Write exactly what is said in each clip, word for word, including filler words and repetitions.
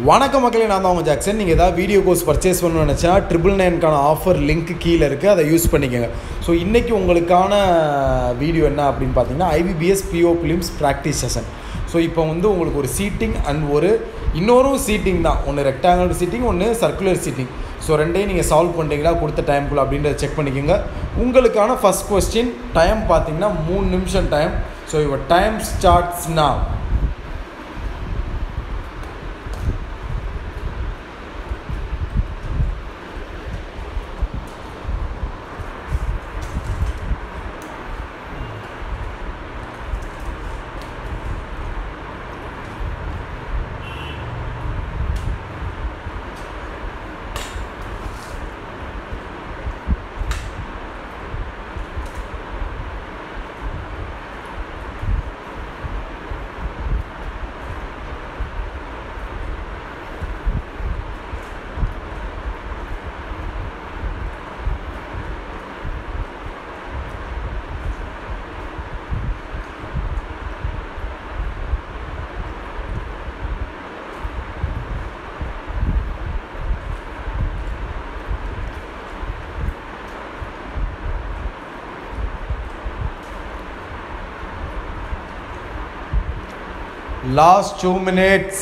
வணக்கம் மக்களே, நான் தான் உங்கள் ஜாக்சன். நீங்கள் ஏதாவது வீடியோ கோர்ஸ் பர்ச்சேஸ் பண்ணணும்னு நினச்சா ட்ரிபிள் நைனுக்கான ஆஃபர் லிங்க் கீழே இருக்குது, அதை யூஸ் பண்ணிக்கோங்க. ஸோ இன்றைக்கி உங்களுக்கான வீடியோ என்ன அப்படின்னு பார்த்தீங்கன்னா, IBPS PO prelims practice session. So இப்போ வந்து உங்களுக்கு ஒரு சீட்டிங் அண்ட் ஒரு இன்னொரு சீட்டிங் தான், ஒன்று ரெக்டாங்குலர் சீட்டிங், ஒன்று சர்க்குலர் சீட்டிங். ஸோ ரெண்டையும் நீங்கள் சால்வ் பண்ணிட்டீங்களா கொடுத்த டைம்குள்ளே அப்படின்றத செக் பண்ணிக்கோங்க. உங்களுக்கான ஃபஸ்ட் கொஸ்டின் டைம் பார்த்தீங்கன்னா மூணு நிமிஷம் time. So your time starts now. Last two minutes.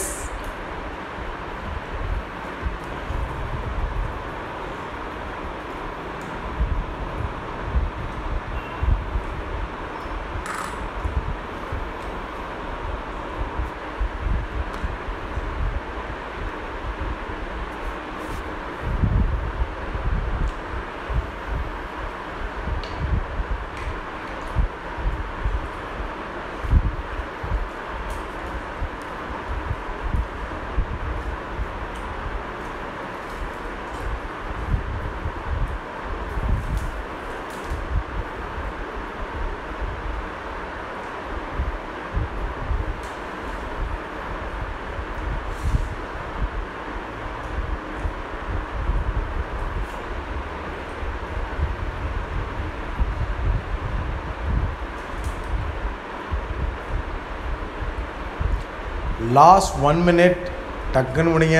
Last one minute. டக்குன்னு முடிங்க.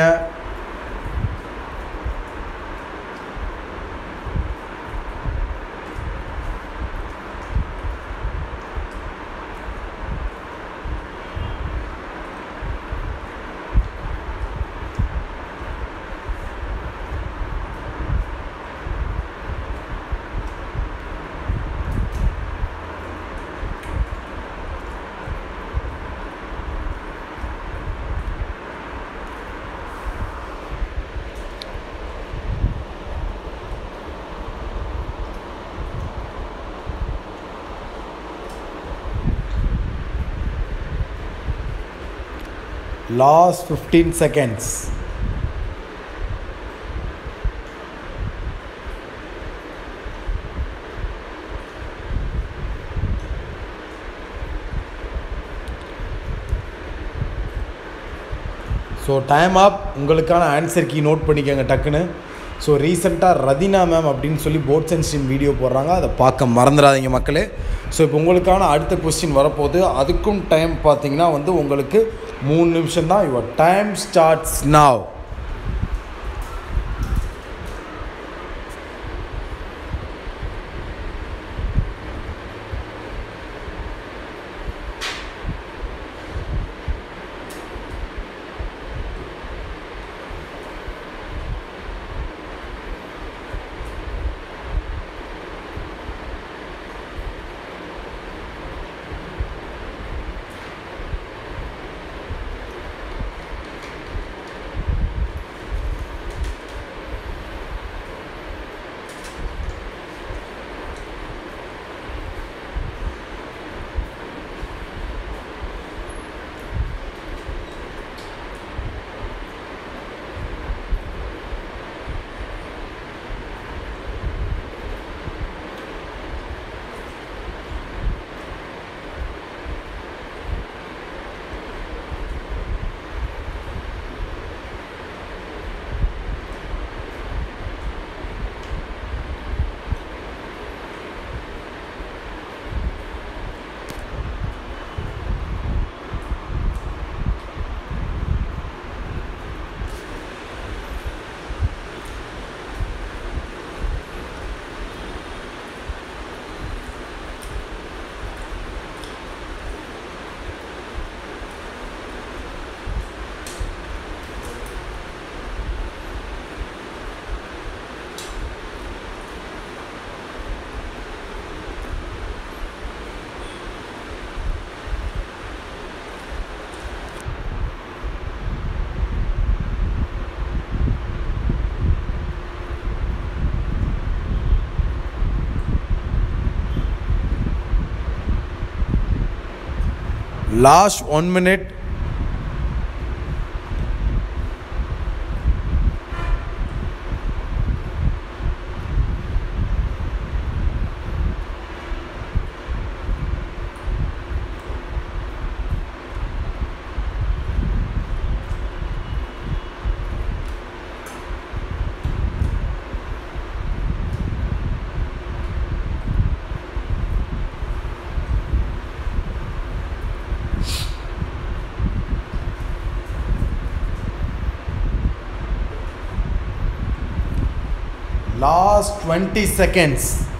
Last fifteen seconds. So time up. உங்களுக்கான ஆன்சர் கீ நோட் பண்ணிக்கோங்க டக்குன்னு. ஸோ ரீசெண்டாக ரதினா மேம் அப்படின்னு சொல்லி போர்ட்ஸ் அண்ட் ஸ்ட்ரீம் வீடியோ போடுறாங்க, அதை பார்க்க மறந்துடாதீங்க மக்களே. ஸோ இப்போ உங்களுக்கான அடுத்த கொஸ்டின் வரப்போகுது. அதுக்கும் டைம் பார்த்தீங்கன்னா வந்து உங்களுக்கு மூணு நிமிஷம் தான். Your time starts now. Last one minute. Last twenty seconds.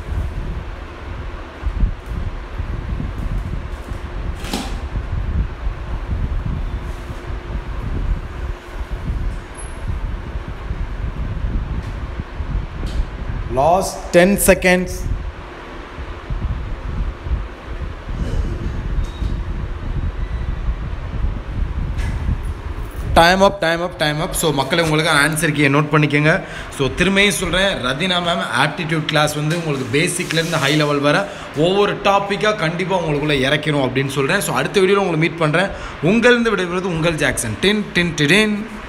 Last ten seconds. Time up time up time up so மக்களை உங்களுக்கு ஆன்சர் கீயை நோட் பண்ணிக்கோங்க. ஸோ திரும்பியும் சொல்கிறேன், ரதினா மேம் ஆப்டிடியூட் கிளாஸ் வந்து உங்களுக்கு பேசிக்லேருந்து ஹை லெவல் வர ஒவ்வொரு டாப்பிக்காக கண்டிப்பாக உங்களுக்குள்ளே இறக்கணும் அப்படின்னு சொல்கிறேன். ஸோ அடுத்த வீடியோவில் உங்களை மீட் பண்ணுறேன். உங்களிருந்து விடைபெறுவது உங்கள் ஜாக்சன். டின் டின் டின்